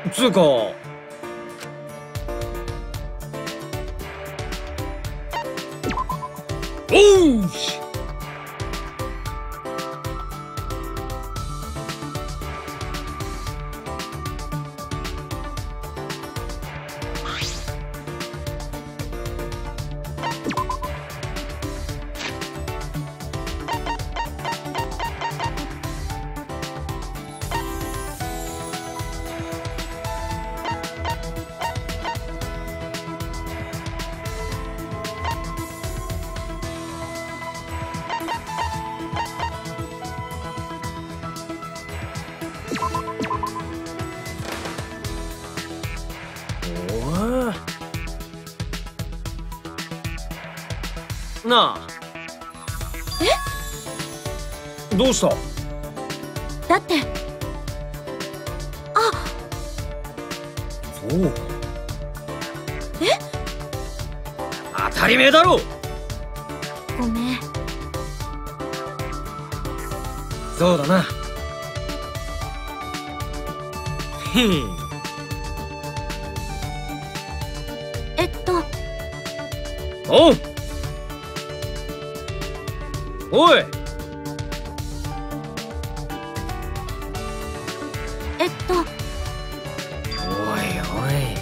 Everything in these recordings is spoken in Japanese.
つうか、おうし。なあ。え？どうした？ だって。あ。 そうか。 え？ 当たり前だろ。 ごめん。 そうだな。へん。おう。おい。おいおい。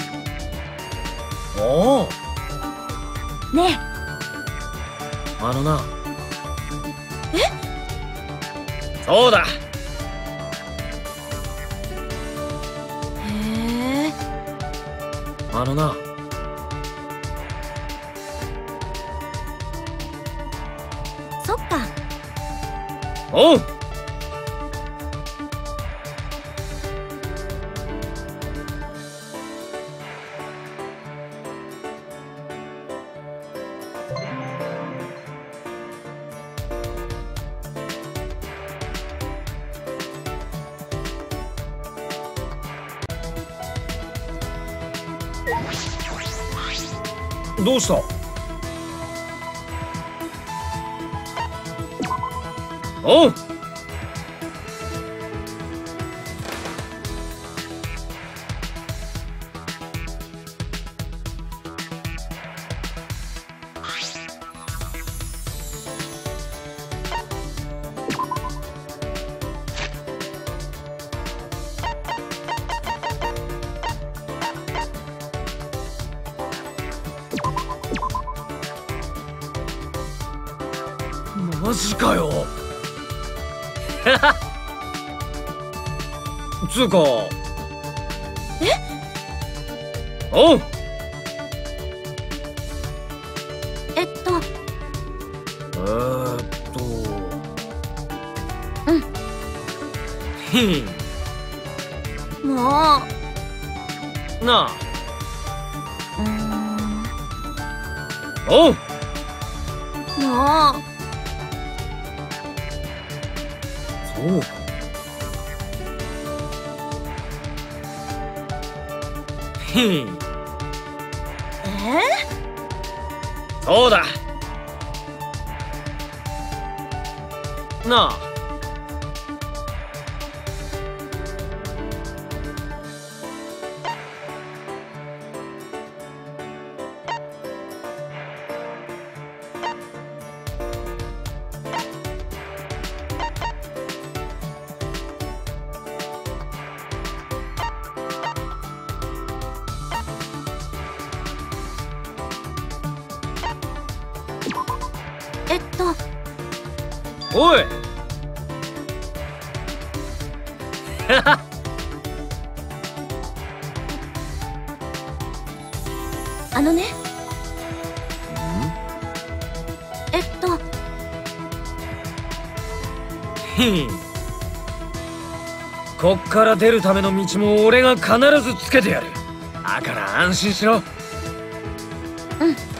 おお。 ねえ。 あのな。 え？ そうだ。 へえ。 あのな。 そっか。 おう。どうした？おう。マジかよ。つうか。 え？ おう。 うん。 へん。 もう。 なあ。おう。 もう。 そうか。へん。そうだ。なあ。おい。 あのね。 へん。こっから出るための道も俺が必ずつけてやる。だから安心しろ。 うん。